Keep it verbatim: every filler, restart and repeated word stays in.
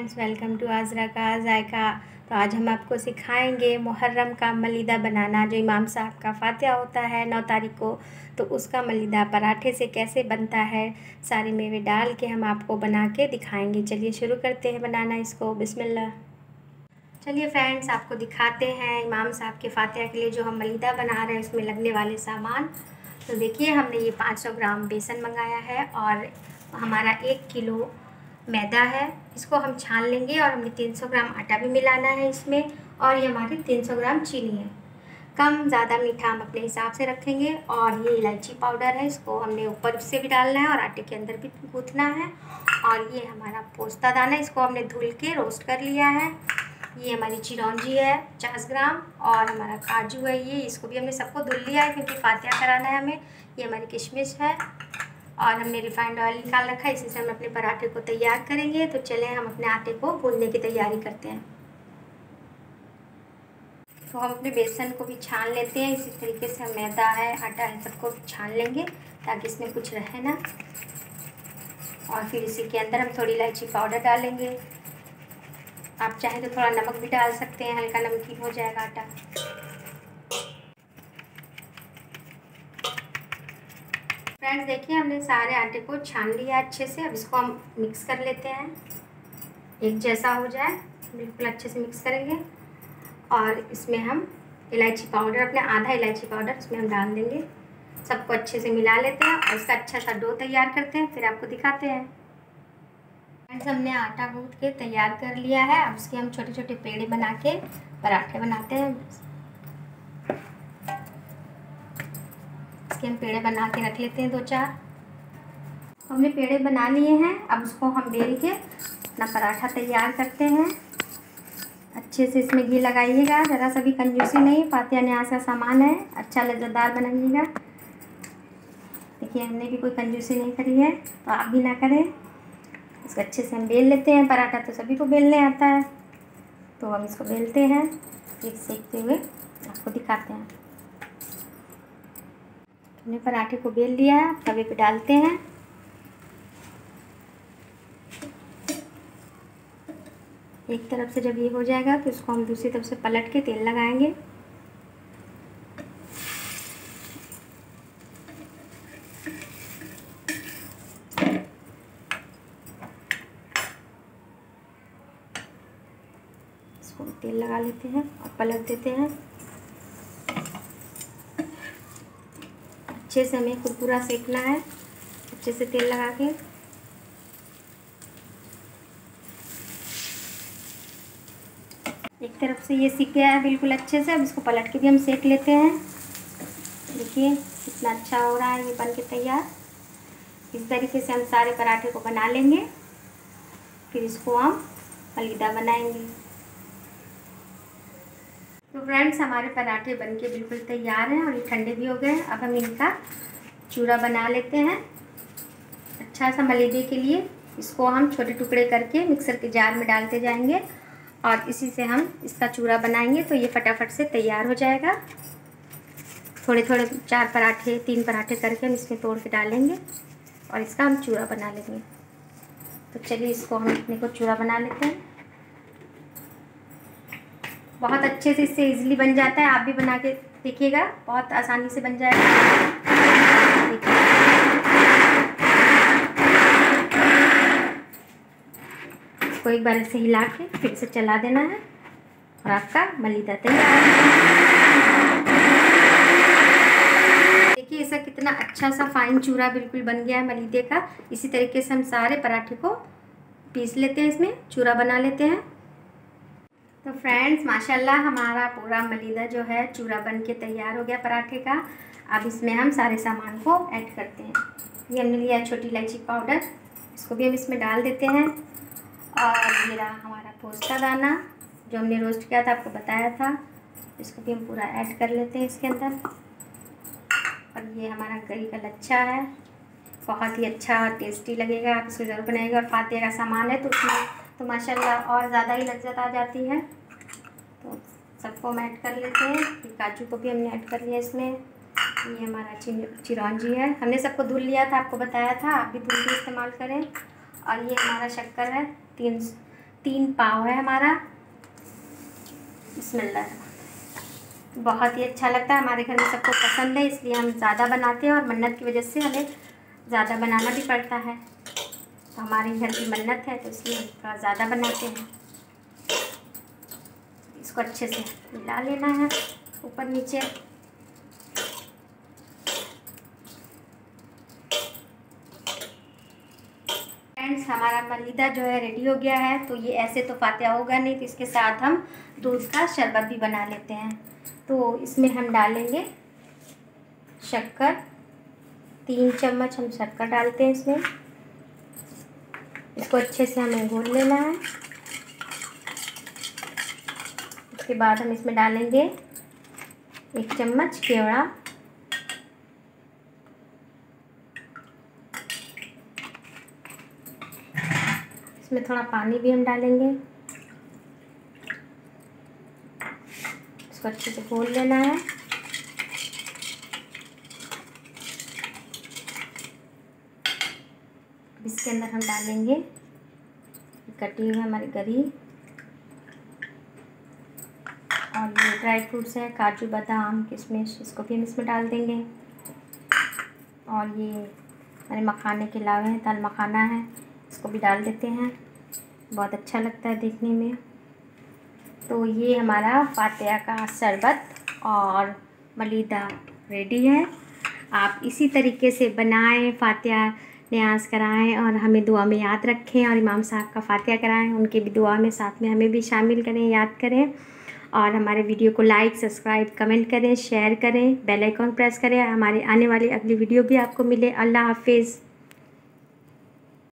Friends, welcome to आज़रा का जायका। तो आज हम आपको सिखाएंगे मुहर्रम का मलीदा बनाना। जो इमाम साहब का फातिहा होता है नौ तारीख को, तो उसका मलीदा पराठे से कैसे बनता है, सारे मेवे डाल के हम आपको बना के दिखाएंगे। चलिए शुरू करते हैं बनाना इसको। बिस्मिल्लाह। चलिए फ्रेंड्स, आपको दिखाते हैं इमाम साहब के फातिहा के लिए जो हम मलीदा बना रहे हैं उसमें लगने वाले सामान। तो देखिए, हमने ये पाँच सौ ग्राम बेसन मंगाया है और हमारा एक किलो मैदा है। इसको हम छान लेंगे और हमने तीन सौ ग्राम आटा भी मिलाना है इसमें, और ये हमारी तीन सौ ग्राम चीनी है। कम ज़्यादा मीठा हम अपने हिसाब से रखेंगे। और ये इलायची पाउडर है, इसको हमने ऊपर से भी डालना है और आटे के अंदर भी गूँथना है। और ये हमारा पोस्ता दाना, इसको हमने धुल के रोस्ट कर लिया है। ये हमारी चिरौंजी है पचास ग्राम, और हमारा काजू है ये, इसको भी हमने सबको धुल लिया है क्योंकि फातिहा कराना है हमें। ये हमारी किशमिश है और हमने रिफाइंड ऑयल निकाल रखा है, इसी से हम अपने पराठे को तैयार करेंगे। तो चलें हम अपने आटे को गूंदने की तैयारी करते हैं। तो हम अपने बेसन को भी छान लेते हैं। इसी तरीके से हम मैदा है, आटा है, सबको छान लेंगे ताकि इसमें कुछ रहे ना। और फिर इसी के अंदर हम थोड़ी इलायची पाउडर डालेंगे। आप चाहें तो थोड़ा नमक भी डाल सकते हैं, हल्का नमकीन हो जाएगा आटा। फ्रेंड्स देखिए, हमने सारे आटे को छान लिया अच्छे से। अब इसको हम मिक्स कर लेते हैं, एक जैसा हो जाए, बिल्कुल अच्छे से मिक्स करेंगे। और इसमें हम इलायची पाउडर, अपने आधा इलायची पाउडर इसमें हम डाल देंगे। सबको अच्छे से मिला लेते हैं और इसका अच्छा सा डो तैयार करते हैं, फिर आपको दिखाते हैं। फ्रेंड्स, हमने आटा गूंथ के तैयार कर लिया है। अब इसके हम छोटे छोटे पेड़े बना के पराठे बनाते हैं। इसके हम पेड़े बना के रख लेते हैं दो चार। हमने पेड़े बना लिए हैं, अब उसको हम बेल के अपना पराठा तैयार करते हैं। अच्छे से इसमें घी लगाइएगा, ज़रा सा भी कंजूसी नहीं। फातिहा न्याज़ का सामान है, अच्छा लज्जतदार बनाइएगा। देखिए, हमने भी कोई कंजूसी नहीं करी है, तो आप भी ना करें। इसको अच्छे से हम बेल लेते हैं। पराठा तो सभी को बेलने आता है, तो हम इसको बेलते हैं, फिर सेकते हुए आपको दिखाते हैं। हमने पराठे को बेल लिया है, तवे पे डालते हैं। एक तरफ से जब ये हो जाएगा तो इसको हम दूसरी तरफ से पलट के तेल लगाएंगे। इसको तेल लगा लेते हैं और पलट देते हैं। अच्छे से हमें कुरकुरा सेकना है, अच्छे से तेल लगा के। एक तरफ से ये सीख गया है बिल्कुल अच्छे से। अब इसको पलट के भी हम सेक लेते हैं। देखिए कितना अच्छा हो रहा है ये बन के तैयार। इस तरीके से हम सारे पराठे को बना लेंगे, फिर इसको हम मलीदा बनाएंगे। तो फ्रेंड्स, हमारे पराठे बनके बिल्कुल तैयार हैं और ये ठंडे भी हो गए। अब हम इनका चूरा बना लेते हैं अच्छा सा मलीदे के लिए। इसको हम छोटे टुकड़े करके मिक्सर के जार में डालते जाएंगे और इसी से हम इसका चूरा बनाएंगे, तो ये फटाफट से तैयार हो जाएगा। थोड़े थोड़े चार पराठे, तीन पराठे करके हम इसमें तोड़ के डालेंगे और इसका हम चूरा बना लेंगे। तो चलिए इसको हम अपने को चूरा बना लेते हैं। बहुत अच्छे से इससे इजीली बन जाता है, आप भी बना के देखिएगा, बहुत आसानी से बन जाएगा। इसको एक बार ऐसे हिला के फिर से चला देना है और आपका मलीदा तैयार है। देखिए इसका कितना अच्छा सा फाइन चूरा बिल्कुल बन गया है मलीदे का। इसी तरीके से हम सारे पराठे को पीस लेते हैं, इसमें चूरा बना लेते हैं। तो फ्रेंड्स माशाल्लाह, हमारा पूरा मलीदा जो है चूरा बन के तैयार हो गया पराठे का। अब इसमें हम सारे सामान को ऐड करते हैं। ये हमने लिया छोटी इलायची पाउडर, इसको भी हम इसमें डाल देते हैं। और ये रहा हमारा पोस्ता दाना जो हमने रोस्ट किया था, आपको बताया था, इसको भी हम पूरा ऐड कर लेते हैं इसके अंदर। और ये हमारा गरी का लच्छा है, बहुत ही अच्छा और टेस्टी लगेगा, आप इसको ज़रूर बनाइएगा। और फातिहा का सामान है तो उसमें तो माशाल्लाह और ज़्यादा ही लज्जत आ जाती है। तो सबको हम ऐड कर लेते हैं। ये काजू को भी हमने ऐड कर लिया इसमें। ये हमारा चिरौंजी है, हमने सबको धुल लिया था, आपको बताया था, आप भी धुल के इस्तेमाल करें। और ये हमारा शक्कर है, तीन तीन पाव है हमारा। बिस्मिल्लाह। बहुत ही अच्छा लगता है, हमारे घर में सबको पसंद है, इसलिए हम ज़्यादा बनाते हैं और मन्नत की वजह से हमें ज़्यादा बनाना भी पड़ता है। तो हमारे घर की मन्नत है तो इसलिए हम थोड़ा ज़्यादा बनाते हैं। इसको अच्छे से मिला लेना है ऊपर नीचे। फ्रेंड्स, हमारा मलीदा जो है रेडी हो गया है। तो ये ऐसे तो फातिहा होगा नहीं, तो इसके साथ हम दूध का शरबत भी बना लेते हैं। तो इसमें हम डालेंगे शक्कर, तीन चम्मच हम शक्कर डालते हैं इसमें। इसको अच्छे से हमें घोल लेना है। उसके बाद हम इसमें डालेंगे एक चम्मच केवड़ा, इसमें थोड़ा पानी भी हम डालेंगे। इसको अच्छे से घोल लेना है। इसके अंदर हम डालेंगे कटी हुई हमारी गरी और ये ड्राई फ्रूट्स है, काजू बादाम किशमिश, इसको भी हम इसमें डाल देंगे। और ये हमारे मखाने के लावे हैं, दाल मखाना है, इसको भी डाल देते हैं। बहुत अच्छा लगता है देखने में। तो ये हमारा फातिहा का शरबत और मलीदा रेडी है। आप इसी तरीके से बनाएं, फातिहा न्याज कराएं और हमें दुआ में याद रखें, और इमाम साहब का फातिहा कराएं, उनकी भी दुआ में साथ में हमें भी शामिल करें, याद करें। और हमारे वीडियो को लाइक, सब्सक्राइब, कमेंट करें, शेयर करें, बेल आइकॉन प्रेस करें, हमारे आने वाली अगली वीडियो भी आपको मिले। अल्लाह हाफिज़।